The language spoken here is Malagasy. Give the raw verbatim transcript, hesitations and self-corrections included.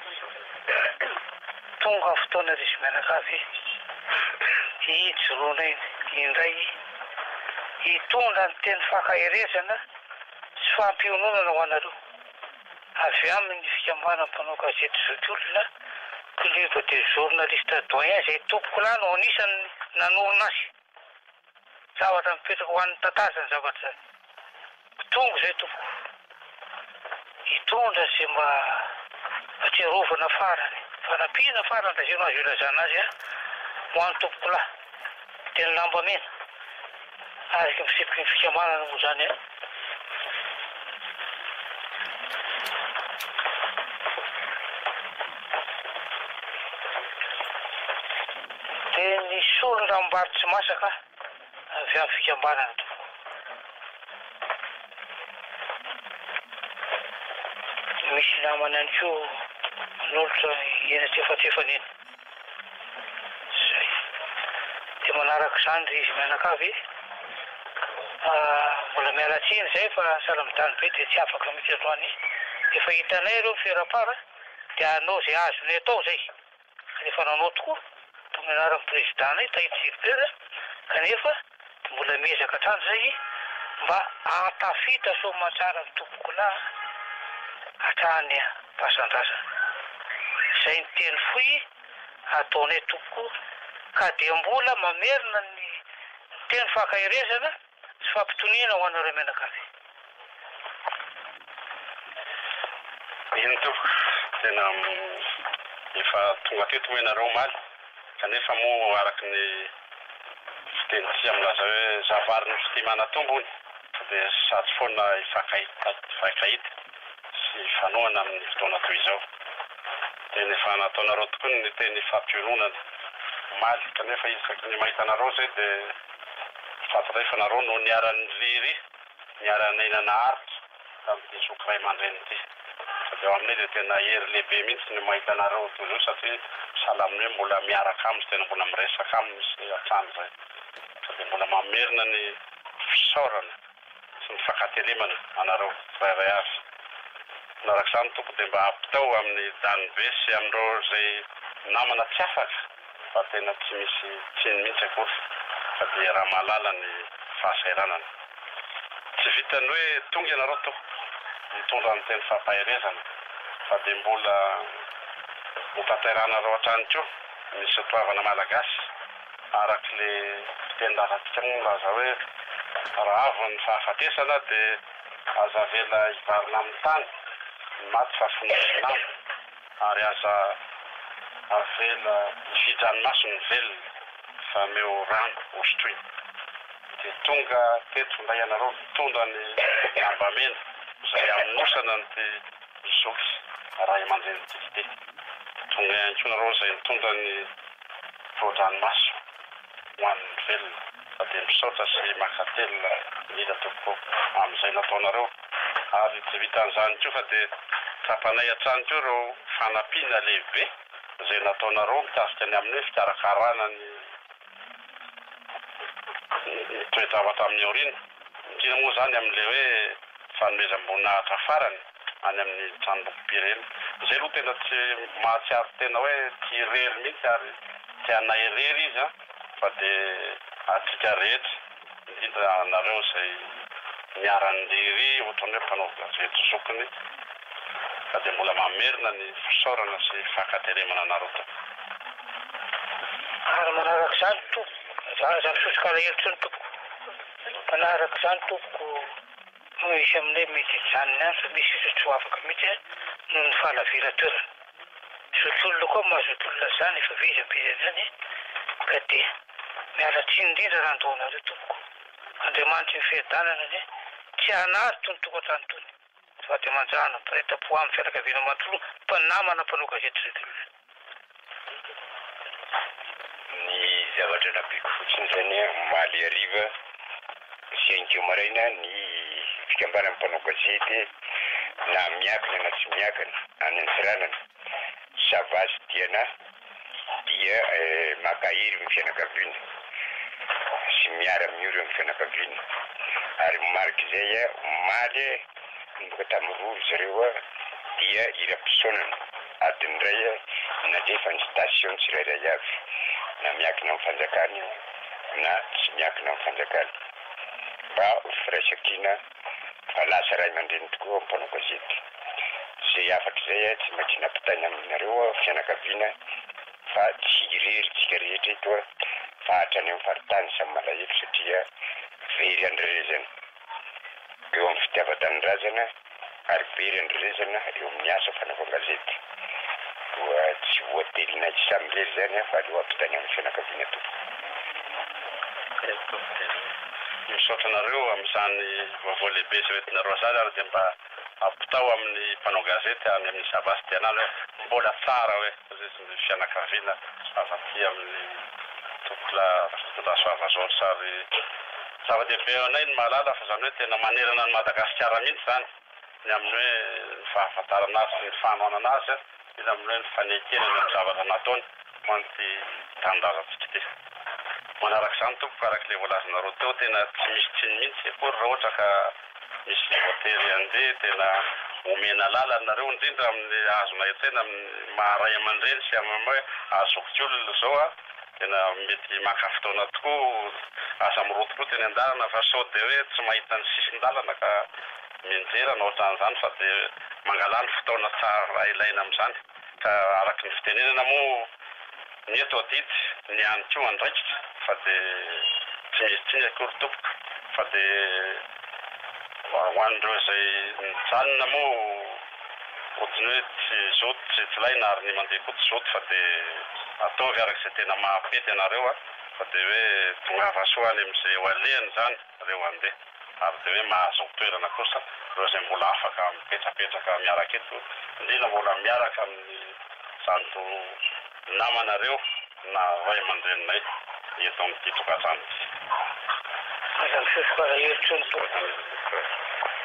tonga fotoana risy mianakavy hijoroana iny indray hitondra ny teny fakahirezana sy fampiononana ho anareo avy amin'ny fikambanan'ny mpanao gazety Zokiolona club des journalistes doyens izay tompoko lany no anisany nanorina azy zavatra mipetraka ho an'ny tatazany zavatra zany tonga izay tompoko hitondra izay mba atsiarovana farany fanampiana farany da zay no azo ilazana azy a ho an'ny tompoko lahy teny lamba mena ariky misipiky ny fikambanana moa zany a dia nisy olona mbarotsy masaka avy amin'ny fikambanana tompoko misy namana any koa n'olotra enatrefatra iny zay dia manaraka izany ry izy mianakavy mbola mialatsiny zay fa salamidany be dia tsy afaka mitsy androany efa hitanay ireo fierapara dia anao zay azonay atao zay kanefa nanao tokoa toy mianarany présidentanay Taitsy Gilbert kanefa mbola miezaka hatrany zay mba ahatafita somatsara ny tompoko lahy hatrany pasandrasa izay ny teny foy ataonay tompoko ka dia mbola mamerina ny teny fakahirezana sy fampitoniana ho anareo mianakavy. Iny tompoko tena efa tonga teto moa ianareo omaly kanefa moa araky ny fiteny tsy milaza hoe zavary ny fitimana tombony dia sady foana ifakahita sy fanoana amin'ny fotoana toy izao dia nefa nataonareo tokoa ny teny fampiononana omaly kanefa isaky ny mahita anareo zay dia fataray fa nareo no niarany riry niarany ainanaharitra tamin'ity zoky ray aman-dreny ity dia aminay dia tena hery lehibe mihitsy ny mahita anareo toy izao satria salaminy hoe mbola miaraka aminy tena mbola miresaka aminy sy atrany zay dia mbola mamerina ny fisaorana sy ny fakatelemana anareo rairay avy narak' izany tompo dia mba ampitao amin'ny danibe sy amindreo zay namana tsy afaka fa tena tsy misy tsiny mihitsy akory fa dia raha mahalala ny fahasairanana tsy vitany hoe tonga ianareo tompo mitondra ny teny fampahirezana fa dia mbola hotanteranareo hatrany koa misy toavana malagasy araky le fitendarantsika moa laza hoe raha avy ny fahafatesana dia aza vela hivarina amin'ny tany maty fahafonosinamy ary aza avela fidranomaso ny velona fa meo rano ostroiny dia tonga teto nday ianareo mitondra ny lambamena izay aminosana ny ty zoky raha aman-dreny ity tonga ihany koa nareo izay mitondra ny voadranomaso ho an'ny velona fa dia misaotra sy makatelona ila tompoko amin'izay nataonareo ary tsy vitan'izany koa fa dia trapanay hatrany koa ireo fanampiana lehibe izay nataonareo mitasika ny amin'ny fikarakarana ny toe-javatra amin'ny orina indrindra moa zany amin'le hoe fanomezam-boninahitra farany any amin'ny tranombokim-pirena izay aloha tena tsy mahatsiaro tena hoe tia rery mihitsy ary tianay rery izy a fa dia atsika rehetra indrindra anareo izay miarany riry ohatrany hoe mpanao gazety zokiny fa dia mbola mamerina ny fisaorana sy fakatelemana anareo to ary manaraka izany tompoko zany zany sosokala helitra ny tompoko manaraka izany tompoko misy aminay mety janony any fa misy izy tsy ho afaka mihitsy noho ny fahalaviratoerana zokiolona koa mahazokiolona zany efa vizabizany zany ka dia miala tsiny indrindra raha andohanareo tompoko andriamanitry ny fiadanana ny tsy hanary tony tokantrano tony fa dia manjana mpiretam-po amin'ny fianakaviana mantolo mpanamana mpanao gazety Zokiolona. Ny zavatra nampiko fotsiny zany maly ariva siankeo maraina ny fikambanan'ny mpanao gazety na miakina na tsy miakina any amin'ny firanana savasy diana dia makahiry ny fianakaviana sy miara mioro amin'ny fianakaviana ary mariky izay a maly nomboka tamin'ny roa zareo dia ira-pisaonana adiny iray nandefa ny station tsirairay avy na miankina amin'ny fanjakany na tsy miankina amin'ny fanjakany mba ho firaisankina fa lasa ray aman-dreny tokoa mpanao gazety. Zay afatra zay tsy maintsy nampitainy aminareo fianakaviana fa tsy ireritsika rehetra eto fa hatrany amin'ny faritany samy malahelo satria very andrerezana eo amin'ny fitiavan-tanindrazana ary very andrerezana eo amin'ny asa fanaovana gazety. Koa tsy voatelina samlery zany fa aleo ampitainy amin'ny fianakaviana tompoko. Misaotra nareo amin'izany vaovao lehibe izay entinareo azary ary dia mba ampitao amin'ny mpanao gazety any amin'ny zavasy tianany hoe mbola tsara hoe ny fianakaviana afaty amin'ny tompola Rakotondrasoava Georges ary zava-dehibe anay ny mahalala fa zany hoe tena manerana ny Madagasikara mihitsy zany ny amin'ny hoe ny fahafantarana azy sy ny fanohanana azy iny amin'ny hoe ny fanekena ny zavatra nataony ho an'ity tanindrazantsika ity. Manarak'izany tompoko arak'ilay voalazanareo teo tena tsy misy tsiny mihitsy akory raha ohatra ka misy voatery andeha tena omena lalana nareo indrindra amin'ny azona etsena amin'ny maharay aman-dreny sy amin'ny hoe Zokiolona zao a tena mety maka fotoana tokoa asa mirotokoa teny an-dalana fa sao dia hoe tsy mahita ny sisin-dalana ka mianjera na ohatran'izany fa dia mangalany fotoana tsara ilaina amin'izany ka araky ny fitenenana moa ny eto adidy ny any koa andraikitra fa dia tsy misy tsiny akory tompoko fa dia ho an'ireo izay nijanona moa ohatrany hoe tsy zoto tsy tsy laina ary ny mandeha koa tsy zoto fa dia ataovy arak'izay tena mahapety anareo a fa dia hoe tongava soa any amin'izay eo alehany zany reo andeha ary dia hoe mahazo toerana kosa reo izay mbola afaka mipetrapetraka miaraka eto indrindra mbola miaraka amin'ny zanto namanareo na ray aman-dreninay eto amin'ity tokantrano ity.